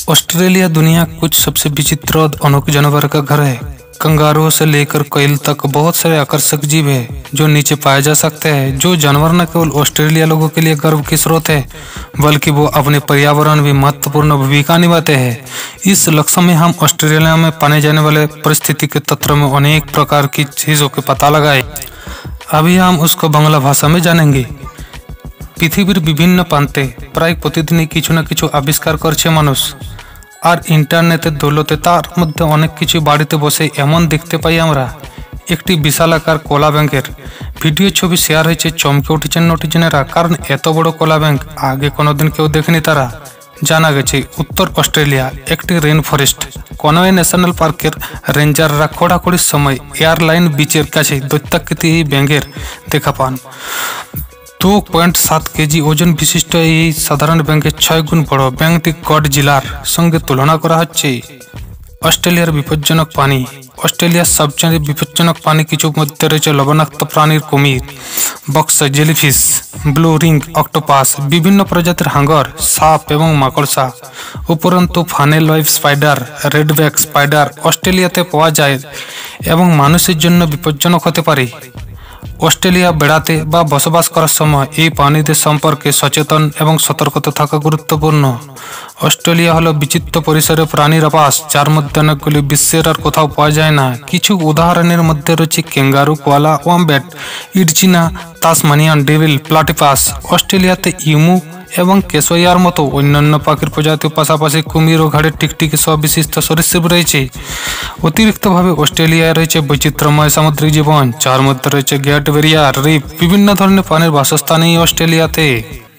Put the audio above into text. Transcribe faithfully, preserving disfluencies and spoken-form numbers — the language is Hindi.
ऑस्ट्रेलिया दुनिया के कुछ सबसे विचित्र और अनोखे जानवर का घर है। कंगारुओं से लेकर कोयल तक बहुत सारे आकर्षक जीव है जो नीचे पाए जा सकते हैं। जो जानवर न केवल ऑस्ट्रेलिया लोगों के लिए गर्व की स्रोत है, बल्कि वो अपने पर्यावरण में महत्वपूर्ण भूमिका निभाते हैं। इस लक्ष्य में हम ऑस्ट्रेलिया में पाने जाने वाले परिस्थिति के तंत्र में अनेक प्रकार की चीजों के पता लगाए। अभी हम उसको बांग्ला भाषा में जानेंगे। पृथ्वीर विभिन्न प्रांते प्राय प्रतिदिन किछु ना किछु आविष्कार करছে মানুষ। আর ইন্টারনেটের দৌলতে তার মধ্যে অনেক কিছু বাড়িতে বসে এমন দেখতে পাই আমরা। একটি বিশালাকার কলা ব্যাংকের ভিডিও ছবি শেয়ার হয়েছে। চমকে উঠেছেন নটিজনেরা, কারণ এত বড় কলা ব্যাংক আগে কোনোদিন কেউ দেখেনি তারা। জানা গেছে উত্তর অস্ট্রেলিয়া একটি রেন ফরেস্ট কনওয়ে ন্যাশনাল পার্কের রেঞ্জাররা খোঁড়াখুড়ির সময় এয়ারলাইন বিচের কাছে দৈত্যাকৃতি এই ব্যাঙের দেখা পান। दो पॉइंट सात केजी ओजन विशिष्ट এই সাধারণ ব্যাঙের ছয় গুণ বড় ব্যাঙটি গডজিলার সঙ্গে তুলনা করা হচ্ছে। অস্ট্রেলিয়ার বিপজ্জনক পানি। অস্ট্রেলিয়ার সবচেয়ে বিপজ্জনক পানি কিছু মধ্যে রয়েছে লবণাক্ত প্রাণীর কুমির, box jellyfish, blue ring octopus, বিভিন্ন প্রজাতির হাঙ্গর, সাপ এবং মাকড়সা। উপরন্তু funnel web spider, redback spider অস্ট্রেলিয়াতে পাওয়া যায় এবং মানুষের জন্য বিপজ্জনক হতে পারে। অস্ট্রেলিয়া বেড়াতে বা বসবাস করার সময় এই প্রাণীদের সম্পর্কে সচেতন এবং সতর্কতা থাকা গুরুত্বপূর্ণ। অস্ট্রেলিয়া হলো বিচিত্র পরিসরের প্রাণীর আবাস, যার মধ্যে অনেকগুলি বিশ্বের আর কোথাও পাওয়া যায় না। কিছু উদাহরণের মধ্যে রয়েছে ক্যাঙ্গারু, কোয়ালা, ওয়াম্ব্যাট, ইডজিনা, তাসমানিয়ান ডেভিল, প্লাটিপাস। অস্ট্রেলিয়াতে ইমু এবং কেশোয়ার মতো অন্যান্য পাখির প্রজাতির পাশাপাশি কুমির ও ঘাড়ের টিকটিকি সহ বিশিষ্ট সরীসৃপ রয়েছে। অতিরিক্তভাবে অস্ট্রেলিয়ায় রয়েছে বৈচিত্র্যময় সামুদ্রিক জীবন, যার মধ্যে রয়েছে গ্রেট ব্যারিয়ার রিফ। বিভিন্ন ধরনের প্রাণীর বাসস্থান এই অস্ট্রেলিয়াতে।